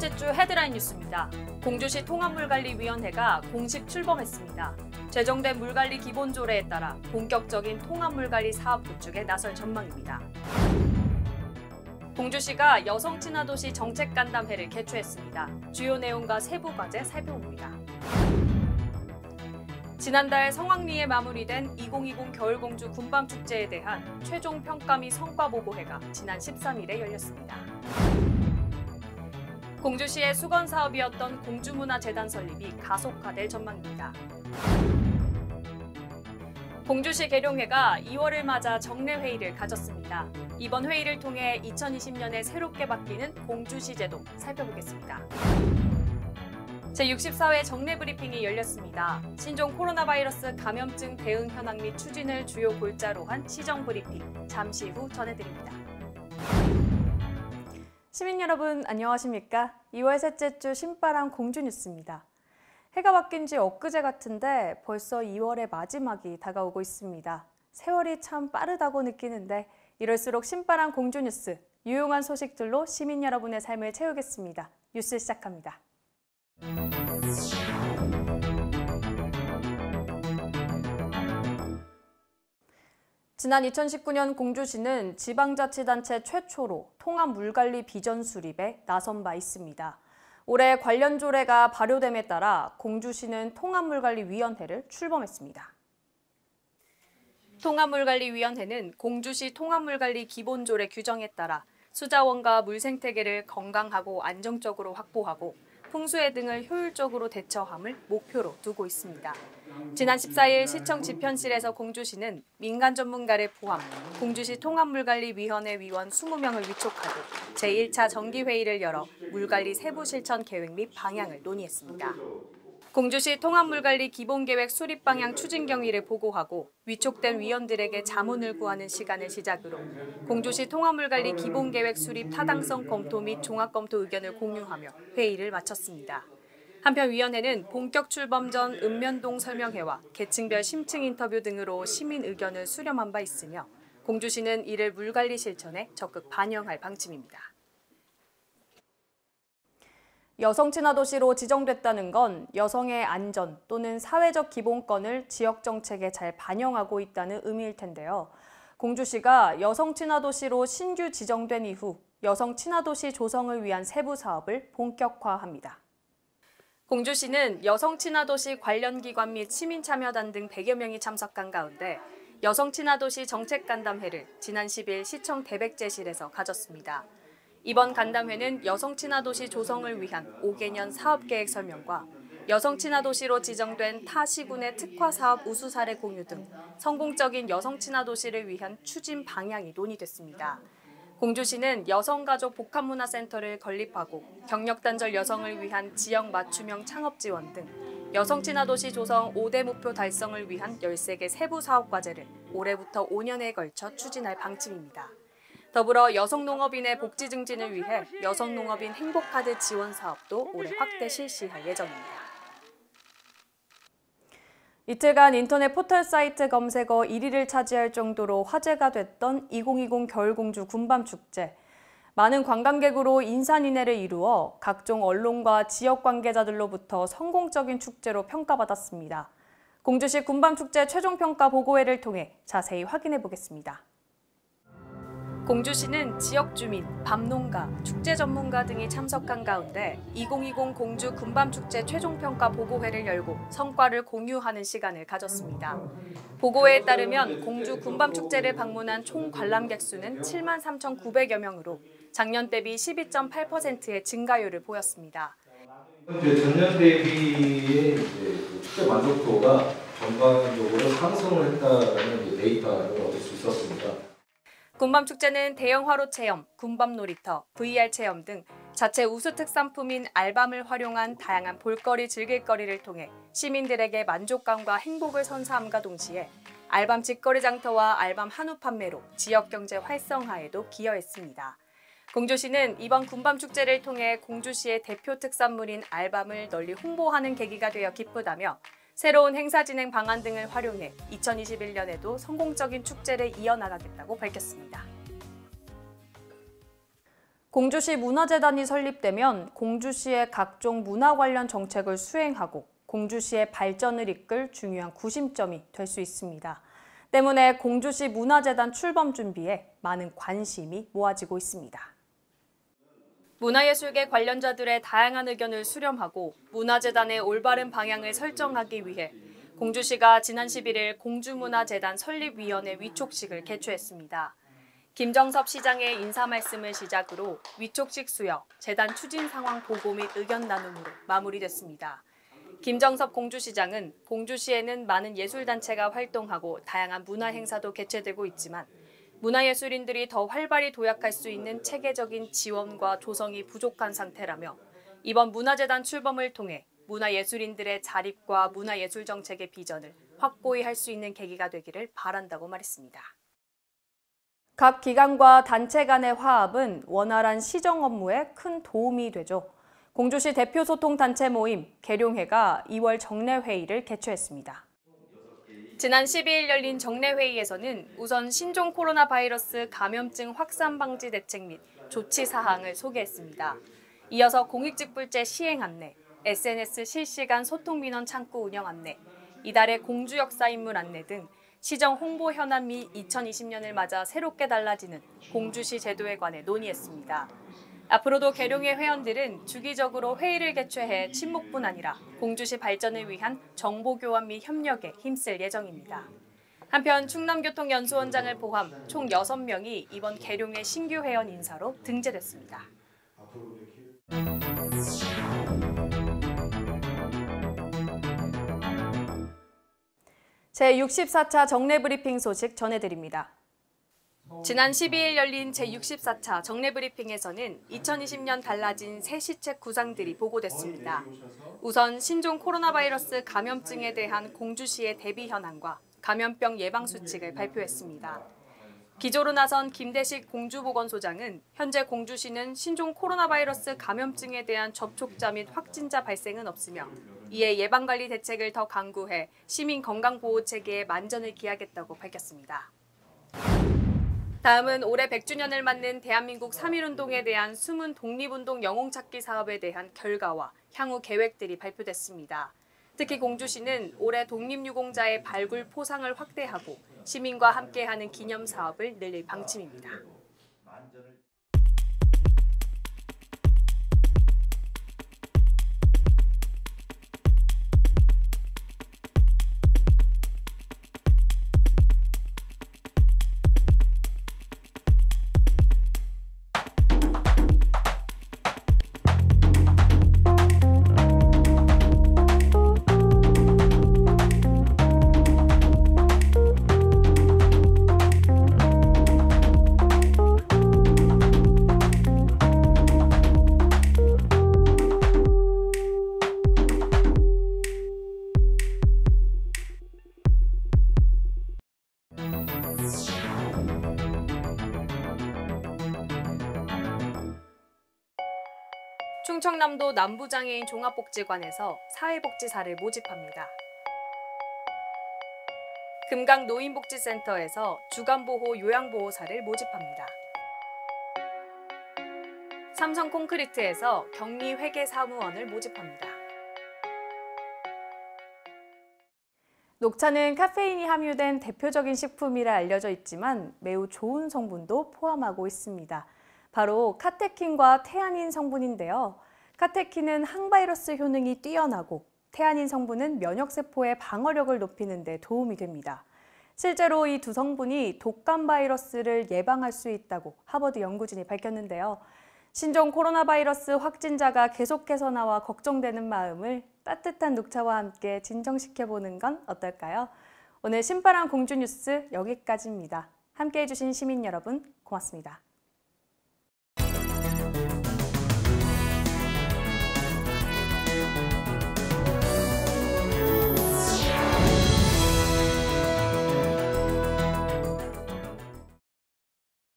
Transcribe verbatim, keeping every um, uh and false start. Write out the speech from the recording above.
셋째 주 헤드라인 뉴스입니다. 공주시 통합물관리위원회가 공식 출범했습니다. 제정된 물관리 기본조례에 따라 본격적인 통합물관리 사업 구축에 나설 전망입니다. 공주시가 여성친화도시 정책간담회를 개최했습니다. 주요 내용과 세부 과제 살펴봅니다. 지난달 성황리에 마무리된 이천이십 겨울공주 군밤축제에 대한 최종 평가 및 성과보고회가 지난 십삼 일에 열렸습니다. 공주시의 수건사업이었던 공주문화재단 설립이 가속화될 전망입니다. 공주시 계룡회가 이월을 맞아 정례회의를 가졌습니다. 이번 회의를 통해 이천이십 년에 새롭게 바뀌는 공주시 제도 살펴보겠습니다. 제육십사 회 정례 브리핑이 열렸습니다. 신종 코로나 바이러스 감염증 대응 현황 및 추진을 주요 골자로 한 시정 브리핑, 잠시 후 전해드립니다. 시민 여러분 안녕하십니까? 이월 셋째 주 신바람 공주 뉴스입니다. 해가 바뀐 지 엊그제 같은데 벌써 이월의 마지막이 다가오고 있습니다. 세월이 참 빠르다고 느끼는데 이럴수록 신바람 공주 뉴스, 유용한 소식들로 시민 여러분의 삶을 채우겠습니다. 뉴스 시작합니다. 지난 이천십구 년 공주시는 지방자치단체 최초로 통합물관리 비전 수립에 나선 바 있습니다. 올해 관련 조례가 발효됨에 따라 공주시는 통합물관리위원회를 출범했습니다. 통합물관리위원회는 공주시 통합물관리 기본조례 규정에 따라 수자원과 물 생태계를 건강하고 안정적으로 확보하고 풍수해 등을 효율적으로 대처함을 목표로 두고 있습니다. 지난 십사 일 시청 집현실에서 공주시는 민간 전문가를 포함 공주시 통합물관리위원회 위원 이십 명을 위촉하고 제일 차 정기회의를 열어 물관리 세부 실천 계획 및 방향을 논의했습니다. 공주시 통합물관리 기본계획 수립 방향 추진 경위를 보고하고 위촉된 위원들에게 자문을 구하는 시간을 시작으로 공주시 통합물관리 기본계획 수립 타당성 검토 및 종합검토 의견을 공유하며 회의를 마쳤습니다. 한편 위원회는 본격 출범 전 읍면동 설명회와 계층별 심층 인터뷰 등으로 시민 의견을 수렴한 바 있으며 공주시는 이를 물관리 실천에 적극 반영할 방침입니다. 여성친화도시로 지정됐다는 건 여성의 안전 또는 사회적 기본권을 지역 정책에 잘 반영하고 있다는 의미일 텐데요. 공주시가 여성친화도시로 신규 지정된 이후 여성친화도시 조성을 위한 세부 사업을 본격화합니다. 공주시는 여성친화도시 관련 기관 및 시민참여단 등 백여 명이 참석한 가운데 여성친화도시 정책간담회를 지난 십 일 시청 대백제실에서 가졌습니다. 이번 간담회는 여성친화도시 조성을 위한 오 개년 사업계획 설명과 여성친화도시로 지정된 타 시군의 특화사업 우수 사례 공유 등 성공적인 여성친화도시를 위한 추진 방향이 논의됐습니다. 공주시는 여성가족 복합문화센터를 건립하고 경력단절 여성을 위한 지역 맞춤형 창업 지원 등 여성친화도시 조성 오 대 목표 달성을 위한 열세 개 세부 사업 과제를 올해부터 오 년에 걸쳐 추진할 방침입니다. 더불어 여성농업인의 복지 증진을 위해 여성농업인 행복카드 지원 사업도 올해 확대 실시할 예정입니다. 이틀간 인터넷 포털 사이트 검색어 일 위를 차지할 정도로 화제가 됐던 이천이십 겨울공주 군밤축제. 많은 관광객으로 인산인해를 이루어 각종 언론과 지역 관계자들로부터 성공적인 축제로 평가받았습니다. 공주시 군밤축제 최종평가 보고회를 통해 자세히 확인해 보겠습니다. 공주시는 지역 주민, 밤농가, 축제 전문가 등이 참석한 가운데 이천이십 공주 군밤축제 최종평가 보고회를 열고 성과를 공유하는 시간을 가졌습니다. 보고회에 따르면 공주 군밤축제를 방문한 총 관람객 수는 칠만 삼천구백여 명으로 작년 대비 십이 점 팔 퍼센트의 증가율을 보였습니다. 전년 대비의 축제 만족도가 전반적으로 상승을 했다는 데이터를 얻을 수 있었습니다. 군밤축제는 대형 화로 체험, 군밤 놀이터, 브이알 체험 등 자체 우수 특산품인 알밤을 활용한 다양한 볼거리, 즐길거리를 통해 시민들에게 만족감과 행복을 선사함과 동시에 알밤 직거래 장터와 알밤 한우 판매로 지역 경제 활성화에도 기여했습니다. 공주시는 이번 군밤축제를 통해 공주시의 대표 특산물인 알밤을 널리 홍보하는 계기가 되어 기쁘다며 새로운 행사 진행 방안 등을 활용해 이천이십일 년에도 성공적인 축제를 이어나가겠다고 밝혔습니다. 공주시 문화재단이 설립되면 공주시의 각종 문화 관련 정책을 수행하고 공주시의 발전을 이끌 중요한 구심점이 될 수 있습니다. 때문에 공주시 문화재단 출범 준비에 많은 관심이 모아지고 있습니다. 문화예술계 관련자들의 다양한 의견을 수렴하고 문화재단의 올바른 방향을 설정하기 위해 공주시가 지난 십일일 공주문화재단 설립위원회 위촉식을 개최했습니다. 김정섭 시장의 인사 말씀을 시작으로 위촉식 수여, 재단 추진 상황 보고 및 의견 나눔으로 마무리됐습니다. 김정섭 공주시장은 공주시에는 많은 예술단체가 활동하고 다양한 문화 행사도 개최되고 있지만 문화예술인들이 더 활발히 도약할 수 있는 체계적인 지원과 조성이 부족한 상태라며 이번 문화재단 출범을 통해 문화예술인들의 자립과 문화예술 정책의 비전을 확고히 할 수 있는 계기가 되기를 바란다고 말했습니다. 각 기관과 단체 간의 화합은 원활한 시정 업무에 큰 도움이 되죠. 공주시 대표 소통 단체 모임 계룡회가 이월 정례회의를 개최했습니다. 지난 십이일 열린 정례회의에서는 우선 신종 코로나 바이러스 감염증 확산 방지 대책 및 조치 사항을 소개했습니다. 이어서 공익직불제 시행 안내, 에스엔에스 실시간 소통 민원 창구 운영 안내, 이달의 공주 역사 인물 안내 등 시정 홍보 현안 및 이천이십 년을 맞아 새롭게 달라지는 공주시 제도에 관해 논의했습니다. 앞으로도 계룡회 회원들은 주기적으로 회의를 개최해 친목뿐 아니라 공주시 발전을 위한 정보 교환 및 협력에 힘쓸 예정입니다. 한편 충남교통연수원장을 포함 총 여섯 명이 이번 계룡회 신규 회원 인사로 등재됐습니다. 제육십사 차 정례브리핑 소식 전해드립니다. 지난 십이일 열린 제육십사 차 정례브리핑에서는 이천이십 년 달라진 새 시책 구상들이 보고됐습니다. 우선 신종 코로나 바이러스 감염증에 대한 공주시의 대비 현황과 감염병 예방 수칙을 발표했습니다. 기조로 나선 김대식 공주보건소장은 현재 공주시는 신종 코로나 바이러스 감염증에 대한 접촉자 및 확진자 발생은 없으며 이에 예방관리 대책을 더 강구해 시민 건강보호체계에 만전을 기하겠다고 밝혔습니다. 다음은 올해 백 주년을 맞는 대한민국 삼일운동에 대한 숨은 독립운동 영웅찾기 사업에 대한 결과와 향후 계획들이 발표됐습니다. 특히 공주시는 올해 독립유공자의 발굴 포상을 확대하고 시민과 함께하는 기념 사업을 늘릴 방침입니다. 충청남도 남부장애인 종합복지관에서 사회복지사를 모집합니다. 금강 노인복지센터에서 주간보호 요양보호사를 모집합니다. 삼성콘크리트에서 격리회계사무원을 모집합니다. 녹차는 카페인이 함유된 대표적인 식품이라 알려져 있지만 매우 좋은 성분도 포함하고 있습니다. 바로 카테킨과 태아닌 성분인데요. 카테킨은 항바이러스 효능이 뛰어나고 태아닌 성분은 면역세포의 방어력을 높이는 데 도움이 됩니다. 실제로 이 두 성분이 독감 바이러스를 예방할 수 있다고 하버드 연구진이 밝혔는데요. 신종 코로나 바이러스 확진자가 계속해서 나와 걱정되는 마음을 따뜻한 녹차와 함께 진정시켜보는 건 어떨까요? 오늘 신바람 공주 뉴스 여기까지입니다. 함께해 주신 시민 여러분 고맙습니다.